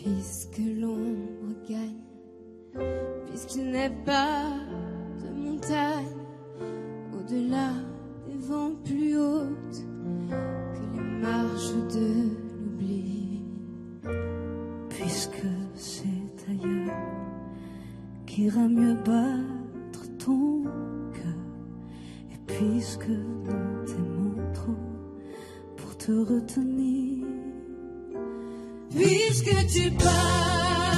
Puisque l'ombre gagne, puisqu'il n'est pas de montagne au-delà des vents plus hautes que les marches de l'oubli. Puisque c'est ailleurs qu'ira mieux battre ton cœur, et puisque nous t'aimons trop pour te retenir, puisque tu pars.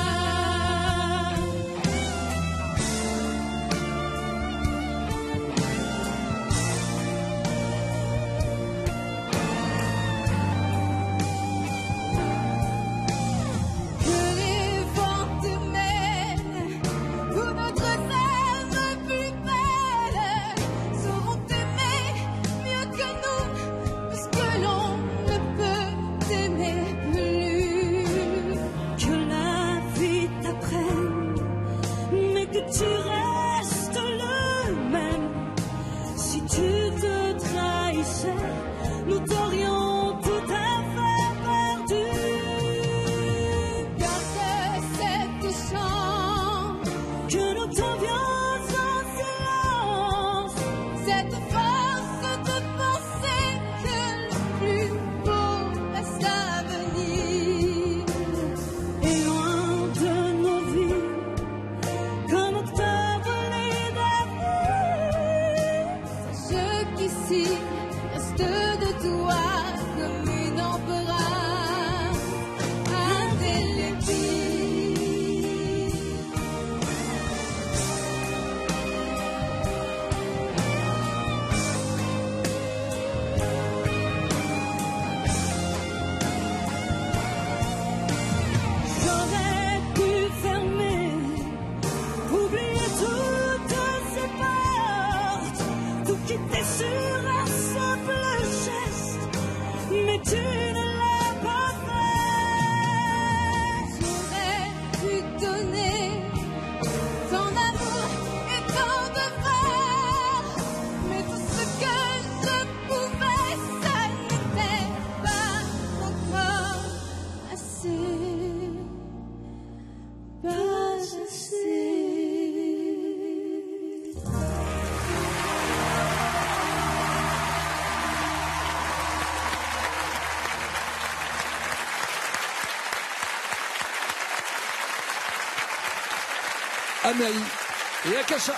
Anaï et Akasha.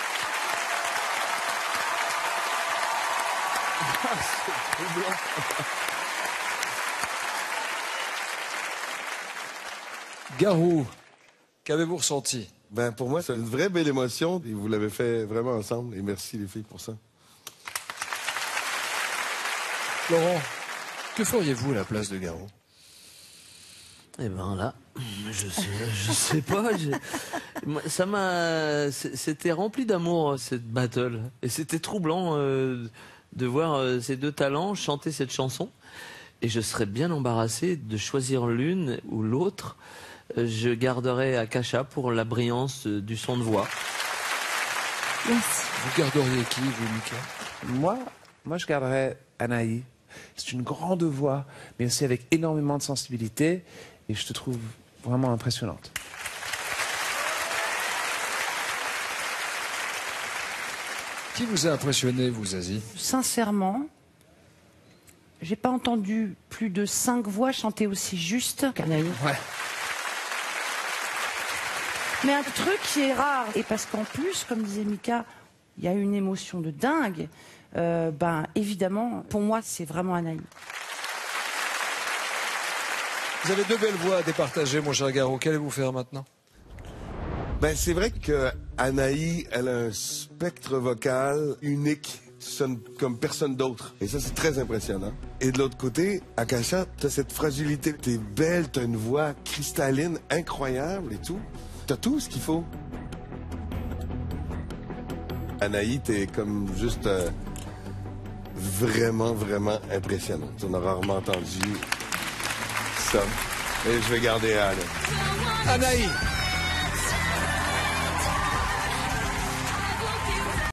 Garou, qu'avez-vous ressenti? Ben pour moi, c'est une vraie belle émotion et vous l'avez fait vraiment ensemble et merci les filles pour ça. Laurent, que feriez-vous à la place de Garou? Eh ben là, je sais pas. Ça m'a, c'était rempli d'amour cette battle, et c'était troublant de voir ces deux talents chanter cette chanson. Et je serais bien embarrassé de choisir l'une ou l'autre. Je garderai Akasha pour la brillance du son de voix. Merci. Vous garderiez qui, vous, Mika? Moi, je garderais Anaï. C'est une grande voix, mais aussi avec énormément de sensibilité. Et je te trouve vraiment impressionnante. Qui vous a impressionné, vous, Zazie? Sincèrement, j'ai pas entendu plus de 5 voix chanter aussi juste qu'Anaï. Ouais. Mais un truc qui est rare, et parce qu'en plus, comme disait Mika, il y a une émotion de dingue, ben évidemment, pour moi, c'est vraiment Anaï. Vous avez deux belles voix à départager, mon cher Garou. Qu'allez-vous faire maintenant? Ben c'est vrai que Anaï, elle a un spectre vocal unique, sonne comme personne d'autre. Et ça, c'est très impressionnant. Et de l'autre côté, Akasha, t'as cette fragilité. T'es belle, t'as une voix cristalline, incroyable et tout. T'as tout ce qu'il faut. Anaï, t'es comme juste vraiment, vraiment impressionnante. On a rarement entendu ça. Et je vais garder Anne. Anaï.